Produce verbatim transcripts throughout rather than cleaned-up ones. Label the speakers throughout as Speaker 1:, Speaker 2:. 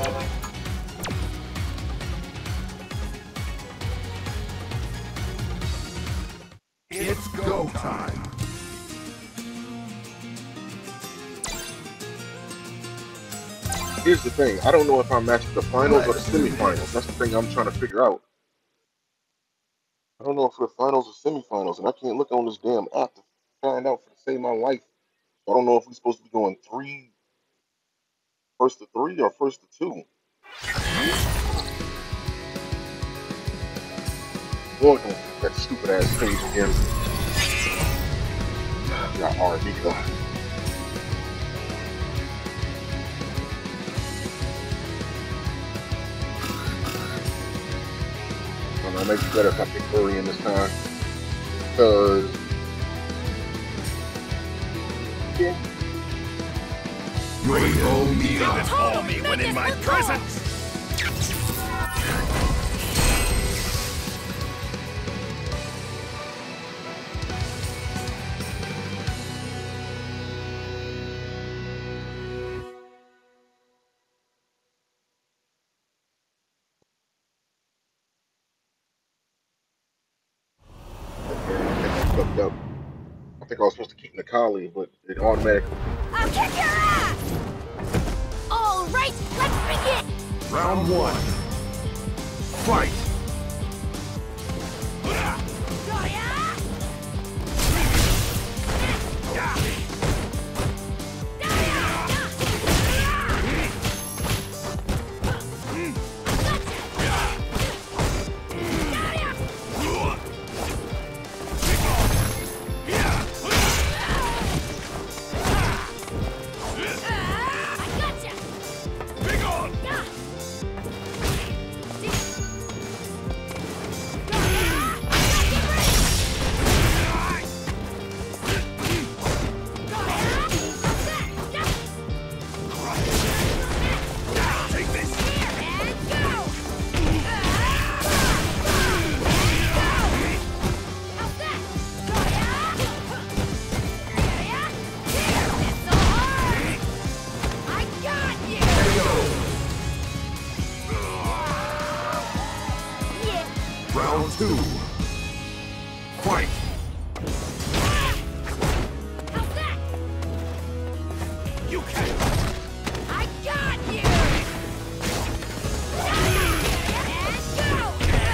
Speaker 1: It's go time.
Speaker 2: Here's the thing, I don't know if I'm matching the finals or the semifinals. That's the thing I'm trying to figure out. I don't know if for the finals or semifinals, and I can't look on this damn app to find out for to save my life. I don't know if we're supposed to be going three, first to three or first to two. Boy, don't get that stupid ass page again. Got R and D though. I know, maybe better if I pick Furry in this time. Because yeah.
Speaker 1: You ain't hold me up.
Speaker 3: Call me when in my presence.
Speaker 2: Up. I think I was supposed to keep Nikali, but it automatically.
Speaker 3: I'll kick your ass! All right, let's begin!
Speaker 1: Round one. Fight! Round two. Fight!
Speaker 3: You can't! I got you! And go!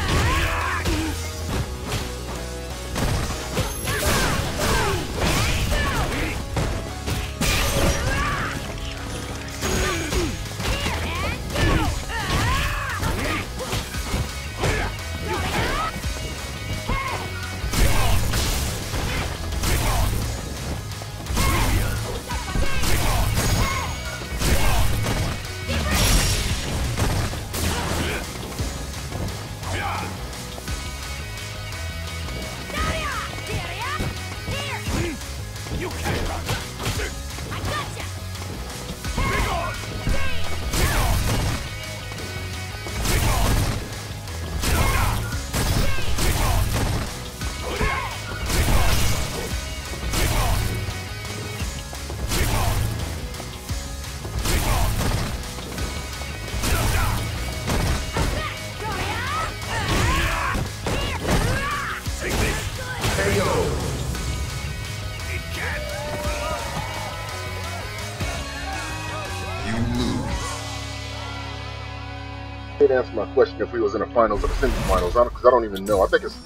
Speaker 2: Didn't answer my question if we was in the finals or the semifinals, because I don't even know. I think it's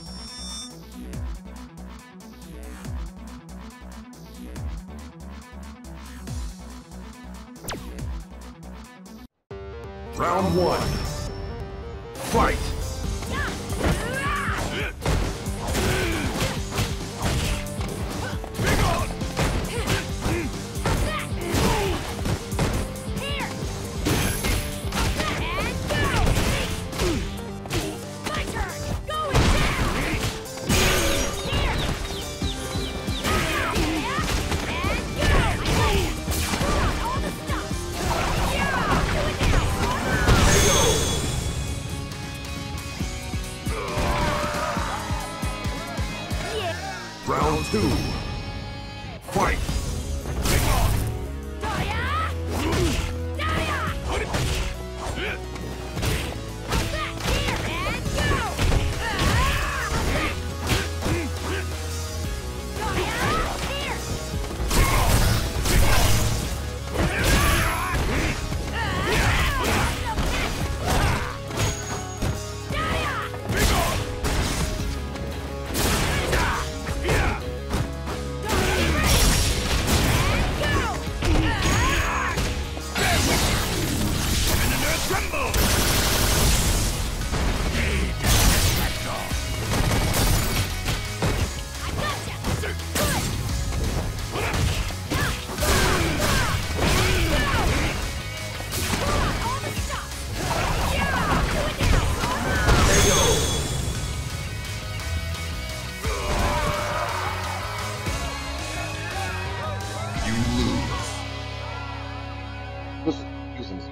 Speaker 1: Round one. Fight! Round two. Fight!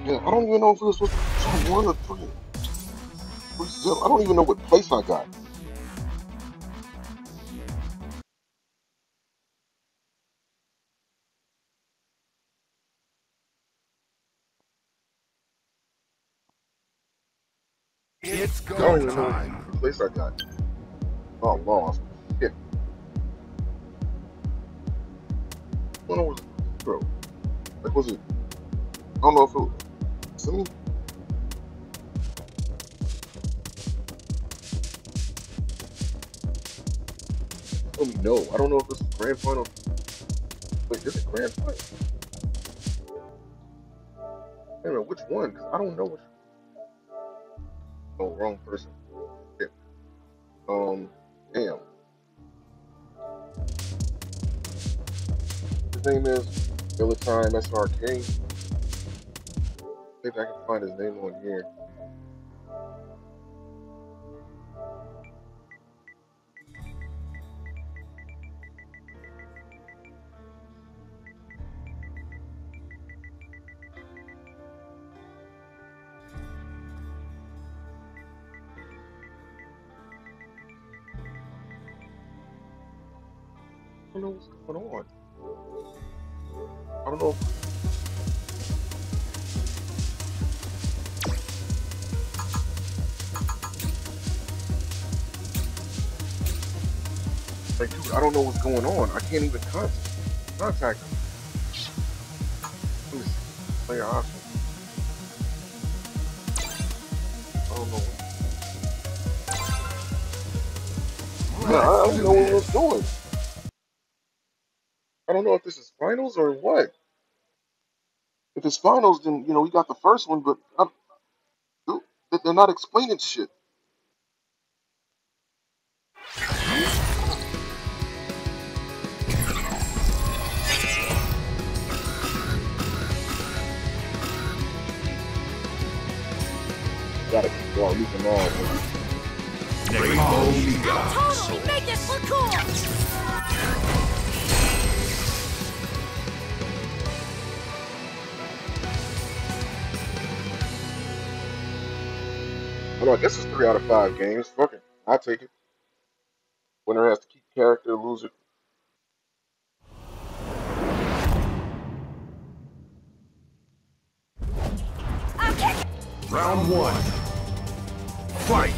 Speaker 2: Yeah, I don't even know if it was supposed to be one or three. I don't even know what place I got.
Speaker 1: It's
Speaker 2: I don't
Speaker 1: go
Speaker 2: even know
Speaker 1: time.
Speaker 2: what place I got. Oh, lost. Yeah. I don't know what bro. Like, was it? I don't know if it was semi. Tell me no. I don't know if this is grand final. Wait, is it grand final? Wait a minute, which one? Because I don't know which. Oh, wrong person. Yeah. Um, damn. His name is Militime S R K. Maybe I can find his name on here. I don't know what's going on. I don't know if like, dude, I don't know what's going on. I can't even con contact him. Let me see. Player option. I don't know. Yeah, I don't know what it was doing. I don't know if this is finals or what. If it's finals, then you know we got the first one, but I, they're not explaining shit. Gotta keep going, leave them all.
Speaker 1: Rainbow Mega.
Speaker 3: Totally make this look cool!
Speaker 2: I know, I guess it's three out of five games. Fuck it. I'll take it. Winner has to keep character, loser.
Speaker 3: Okay.
Speaker 1: Round one. Fight.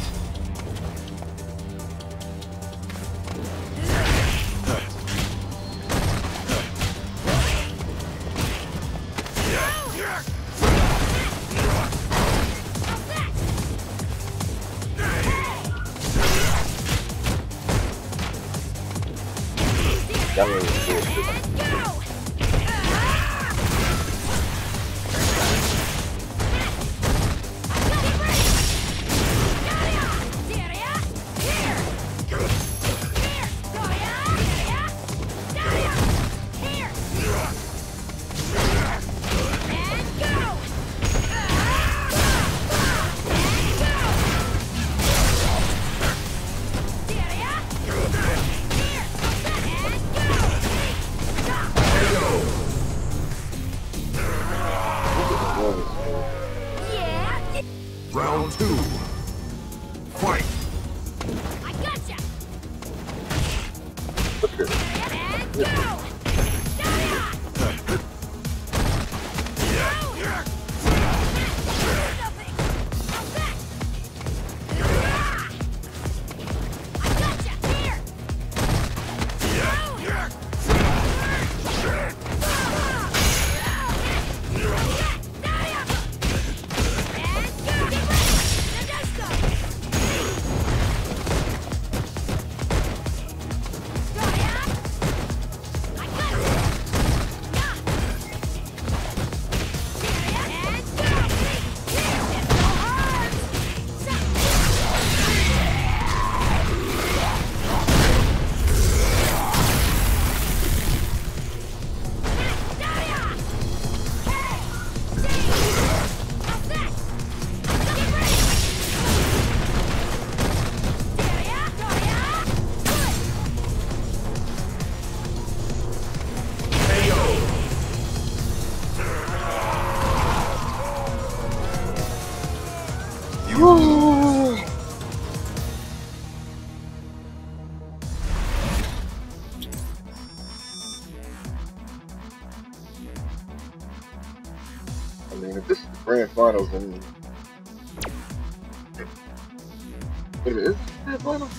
Speaker 2: That one was bullshit.
Speaker 3: Go!
Speaker 2: And if this is the grand finals, then wait a minute, is this the grand finals?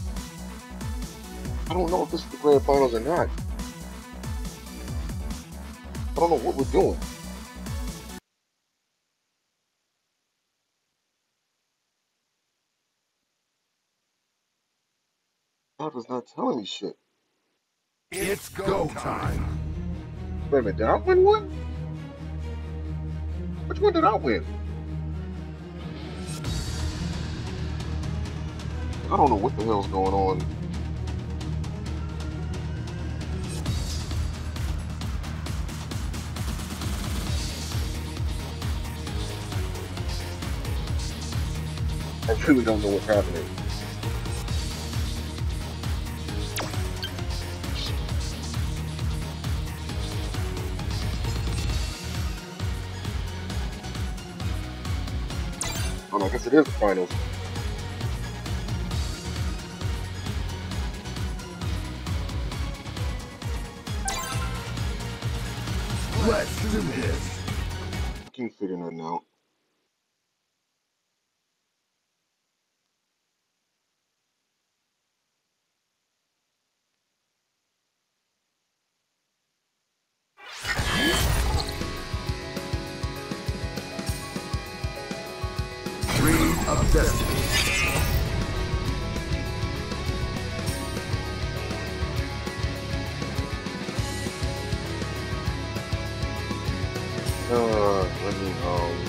Speaker 2: I don't know if this is the grand finals or not. I don't know what we're doing. God was not telling me shit.
Speaker 1: It's go time.
Speaker 2: Wait a minute, did I win one? Which one did I win? I don't know what the hell's going on. I really don't know what's happening. Oh, I guess it is the finals.
Speaker 1: Let's do this.
Speaker 2: I can't figure nothing out.
Speaker 1: Dream of destiny.
Speaker 2: Uh, let me, um...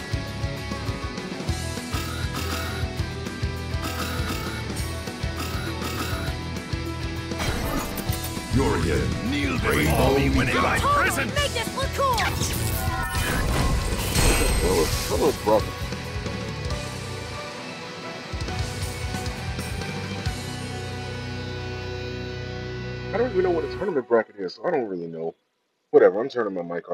Speaker 1: You're in.
Speaker 4: Kneel before me when in my prison.
Speaker 3: Make this look cool!
Speaker 2: Hello, hello, brother. I don't even know what a tournament bracket is, so I don't really know. Whatever, I'm turning my mic off.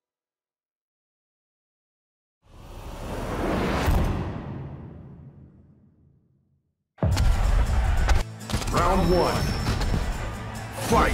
Speaker 1: Round one. Fight.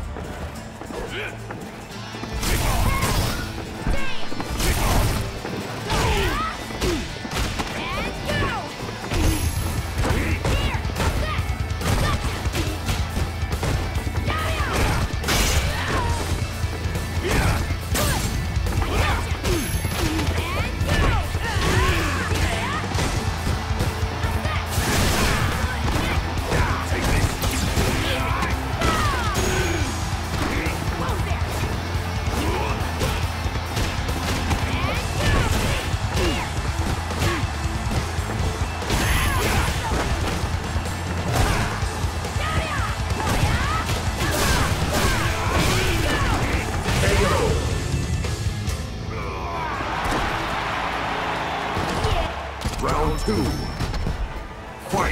Speaker 1: Round two. Fight.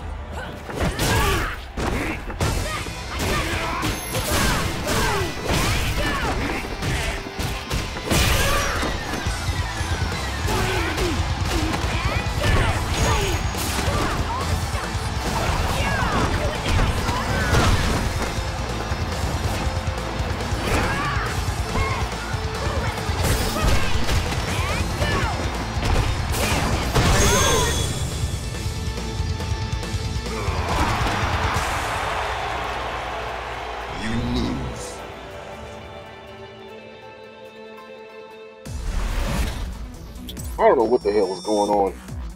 Speaker 2: I don't know what the hell was going on.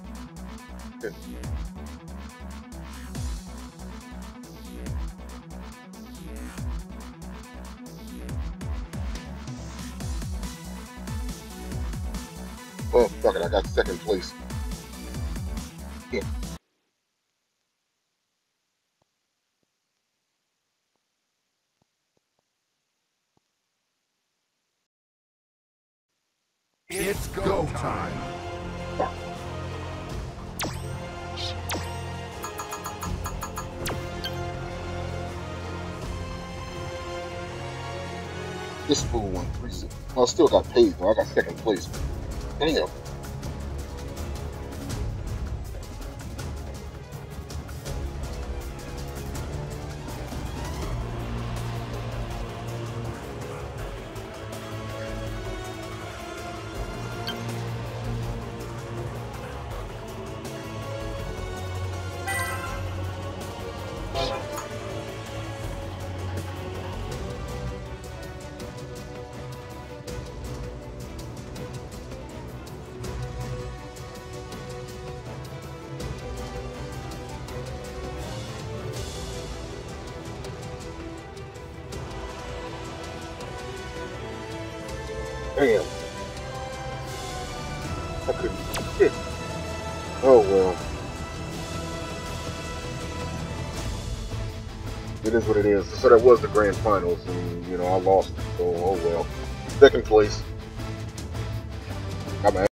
Speaker 2: Well, fuck it, I got second place. Yeah.
Speaker 1: It's go time.
Speaker 2: This fool won three. I still got paid though. I got second place. Damn. Damn. I couldn't do shit. Oh well. It is what it is. So that was the grand finals, and you know I lost. So oh well. Second place. I'm